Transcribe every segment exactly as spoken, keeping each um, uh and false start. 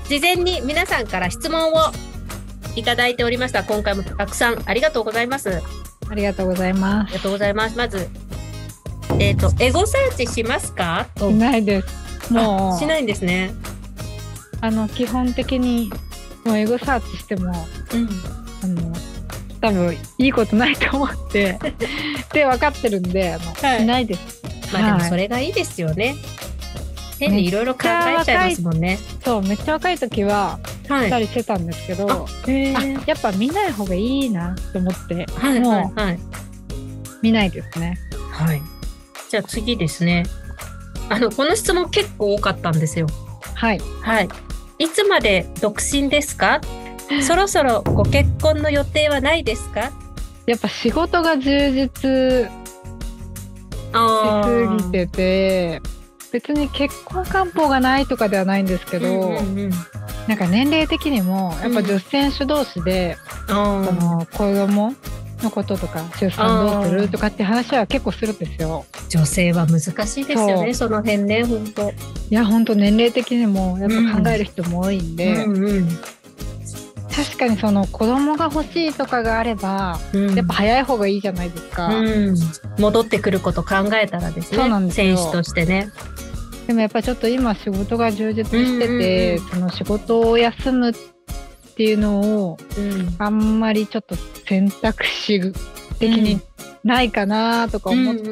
事前に皆さんから質問をいただいておりました。今回もたくさんありがとうございます。 ありがとうございます。 ありがとうございます。まず、えっと、エゴサーチしますか？ しないです。もう、 しないんですね。 あの、基本的に、もうエゴサーチしても、 うん。 あの、多分いいことないと思って、で、分かってるんで、あの、 はい、 しないです。 まあでもそれがいいですよね。変にいろいろ考えちゃいますもんね。 そう、めっちゃ若い時は、したりしてたんですけど、 はい、 あ、やっぱ見ない方がいいなと思って、 はい、 もう、 はい、 見ないですね。 はい。じゃあ次ですね。あの、この質問結構多かったんですよ。 はい。 はい。いつまで独身ですか？そろそろご結婚の予定はないですか？ やっぱ仕事が充実しすぎてて、別に結婚願望がないとかではないんですけど、うんうんうん、なんか年齢的にもやっぱ女子選手同士で、うん、その子供のこととか出産どうするとかって話は結構するんですよ。 女性は難しいですよね、その辺ね、本当。いや本当年齢的にもやっぱ考える人も多いんで、うんうんうん、確かにその子供が欲しいとかがあれば、うん、やっぱ早い方がいいじゃないですか、うん、 戻ってくること考えたらですね。そうなんですよ、選手としてね。 でもやっぱちょっと今仕事が充実してて、うんうんうん、その仕事を休むっていうのを、うん、あんまりちょっと選択肢的にないかなとか思って、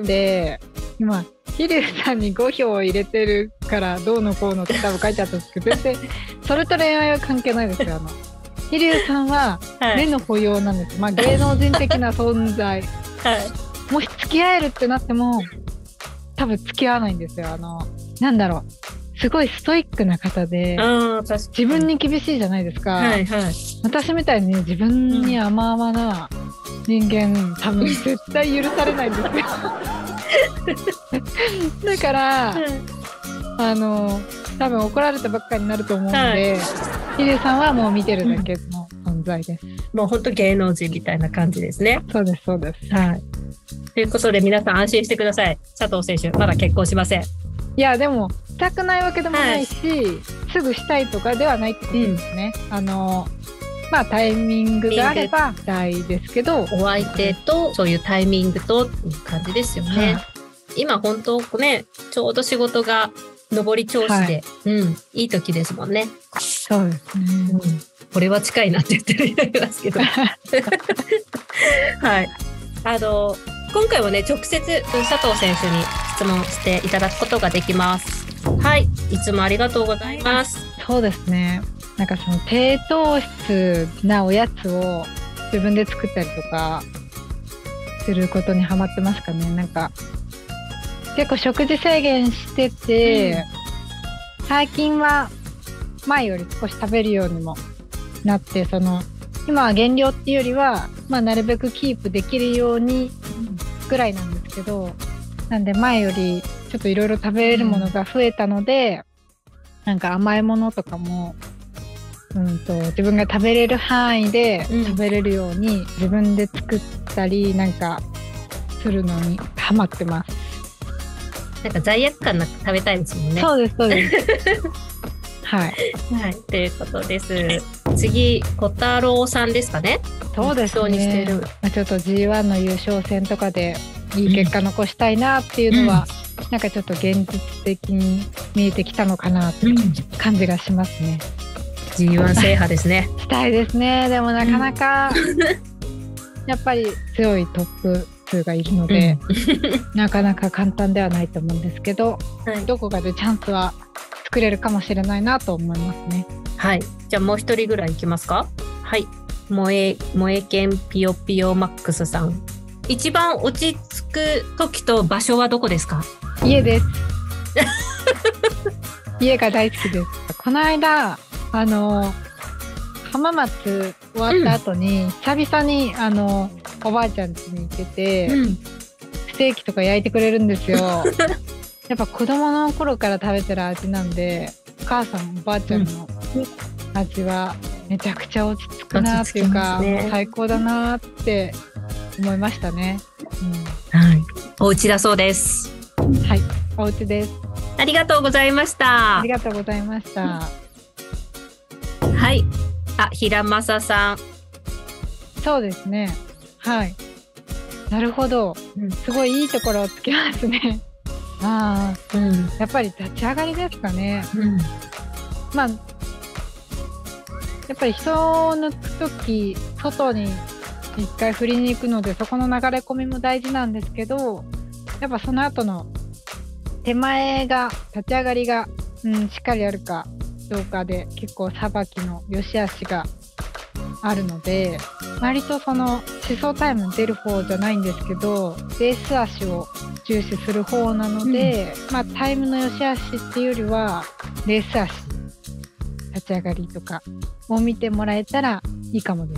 うんうん、今桐生さんにご票入れてるからどうのこうのって多分書いてあったんですけど、全然それと恋愛は関係ないですよ。あの桐生さんは目の保養なんです、はい、まあ芸能人的な存在、はい、もし付き合えるってなっても多分付き合わないんですよ。あのなんだろう、すごいストイックな方で、自分に厳しいじゃないですか、はいはい、私みたいに自分に甘々な人間、うん、多分絶対許されないんですよだから、うん、あの多分怒られたばっかりになると思うんで、桐生さんはもう見てるだけの存在です、うん、 もう本当芸能人みたいな感じですね。 そうですそうです、 はい、ということで皆さん安心してください。佐藤選手まだ結婚しません。 いやでもしたくないわけでもないし、はい、すぐしたいとかではないってことですね、うん、あのまあタイミングがあればしたいですけど、 お相手とそういうタイミングとっていう感じですよね、はい、今本当ねちょうど仕事が上り調子で、はい、うん、いい時ですもんね。 そうですね、うん、 これは近いなって言ってる人いますけどはい、あの今回はね直接佐藤選手に質問していただくことができます。はい、いつもありがとうございます。 そうですね、なんかその低糖質なおやつを自分で作ったりとかすることにハマってますかね。なんか結構食事制限してて、うん、最近は前より少し食べるようにもなって、その今は減量っていうよりは、まあ、なるべくキープできるようにぐらいなんですけど、なんで前よりちょっといろいろ食べれるものが増えたので、うん、なんか甘いものとかも、うんと、自分が食べれる範囲で食べれるように自分で作ったりなんかするのにハマってます。 なんか罪悪感なく食べたいですもんね。 そうですそうですはい、 はい、ということです。次小太郎さんですかね。 そうですね、にしてる、まあ、ちょっと ジーワン の優勝戦とかでいい結果残したいなっていうのは、うん、なんかちょっと現実的に見えてきたのかなって感じがしますね、 うん、ジーワン 制覇ですねしたいですね。でもなかなか、うん、やっぱり強いトップにがいるので、うん、なかなか簡単ではないと思うんですけど、はい、どこかでチャンスは作れるかもしれないなと思いますね。 はい、じゃあもう一人ぐらいいきますか。はい、萌え萌えけんぴよぴよマックスさん、一番落ち着く時と場所はどこですか？ 家です家が大好きです。この間あの浜松終わった後に、うん、久々にあのおばあちゃん家に行ってて、うん、ステーキとか焼いてくれるんですよやっぱ子供の頃から食べてる味なんで、お母さんおばあちゃんの味はめちゃくちゃ落ち着くなっていうか、ね、最高だなって思いましたね、 うん、はい、お家だそうです。 はい、お家です。 ありがとうございました。 ありがとうございました。 はい。あ、平正さん。 そうですね。はい。なるほど。 うん、 すごいいいところをつけますね。ああ、うん。やっぱり立ち上がりですかね。うん、まあ、やっぱり人を抜くとき、外に一回振りに行くので、そこの流れ込みも大事なんですけど、やっぱその後の手前が、立ち上がりが、うん、しっかりあるかどうかで、結構さばきの良し悪しがあるので、割とその思想タイムに出る方じゃないんですけど、レース足を重視する方なので、うん、まあタイムの良し悪しっていうよりはレース足、立ち上がりとかを見てもらえたらいいかもです。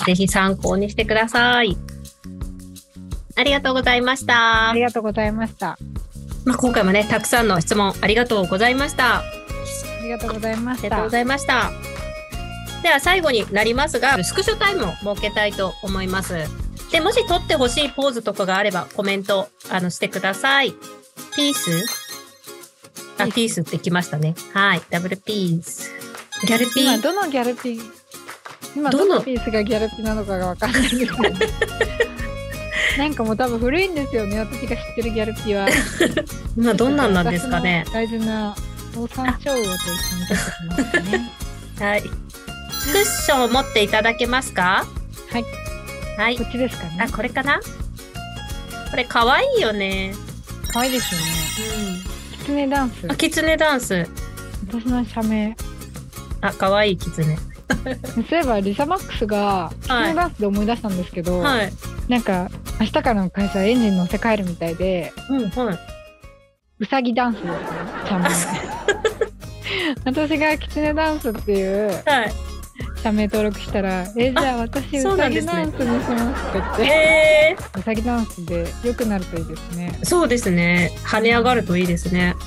ぜひ参考にしてください。ありがとうございました。 ありがとうございました。 まあ、今回もね、たくさんの質問ありがとうございました。 ありがとうございました。 ありがとうございました。では最後になりますが、スクショタイムを設けたいと思います。で、もし撮ってほしいポーズとかがあればコメントあのしてください。ピースあ、ピースってきましたね。はい。ダブルピース。ギャルピー。 今どのギャルピー、今どのピースがギャルピーなのかがわかんないんですけど、ね、なんかもう多分古いんですよね。私が知ってるギャルピーは。 今どんなんなんですかね。 大事なオオサンショウウオと一緒に出てきましたね。 はい。クッションを持っていただけますか？ はい。 はい。 こっちですかね。 あ、これかな？これかわいいよね。 かわいいですよね。うん。キツネダンス。 あ、キツネダンス。 私の社名。 あ、かわいいキツネ。 そういえばリサマックスがキツネダンスで思い出したんですけど、はい、なんか明日からの会社エンジン乗せ替えるみたいで、うんはい、うさぎダンスですね。社名。私がキツネダンスっていう。はい。社名登録したら、え、じゃあ私うさぎダンスにしますって言って、ね、うさぎダンスで良くなるといいですね。 そうですね。跳ね上がるといいですね。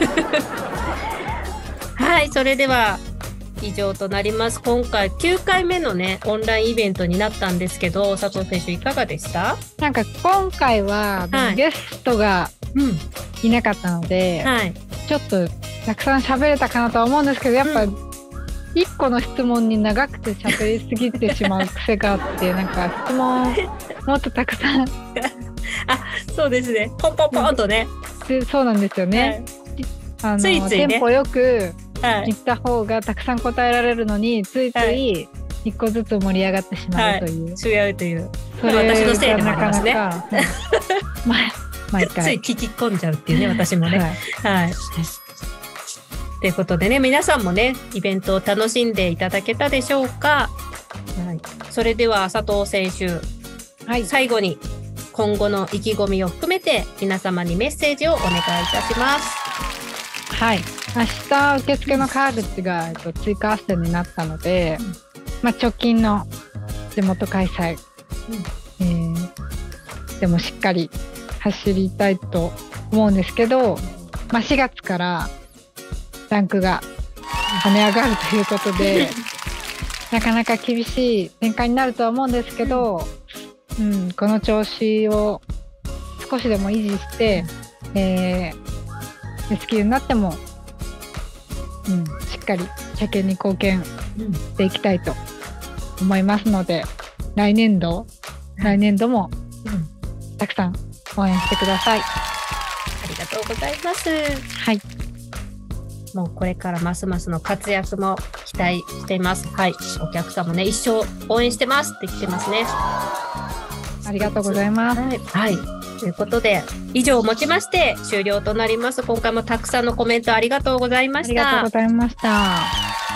はい、それでは以上となります。今回きゅうかいめのねオンラインイベントになったんですけど、佐藤選手いかがでした？ なんか今回は、はい、ゲストがいなかったので、はい、ちょっとたくさん喋れたかなとは思うんですけど、やっぱ、うんいっこの質問に長くて喋りすぎてしまう癖があって、なんか質問もっとたくさんあ、 そうですね。ポンポンポンとね。 でそうなんですよね。はい、あのついついね、テンポよく言った方がたくさん答えられるのに、ついついいっこずつ盛り上がってしまうという。 はい、違うという。 それ私のせいでもありますね。なかなか毎回つい聞き込んじゃうっていうね、私もね。はい。はいということでね、皆さんもね、イベントを楽しんでいただけたでしょうか。はい、それでは佐藤選手、はい、最後に今後の意気込みを含めて皆様にメッセージをお願いいたします。 はい、明日受付のカールチが、えっと、追加斡旋になったので、うんまあ、直近の地元開催、うんえー、でもしっかり走りたいと思うんですけど、まあ、しがつからランクが跳ね上がるということでなかなか厳しい展開になるとは思うんですけど、うん、この調子を少しでも維持して、えー、レスキューになっても、うん、しっかり車検に貢献していきたいと思いますので、来年度来年度も、うん、たくさん応援してください。ありがとうございます。 はい。 もうこれからますますの活躍も期待しています。はい。お客さんもね、一生応援してますって言ってますね。 ありがとうございます。 はい。はい、ということで、以上をもちまして終了となります。今回もたくさんのコメントありがとうございました。 ありがとうございました。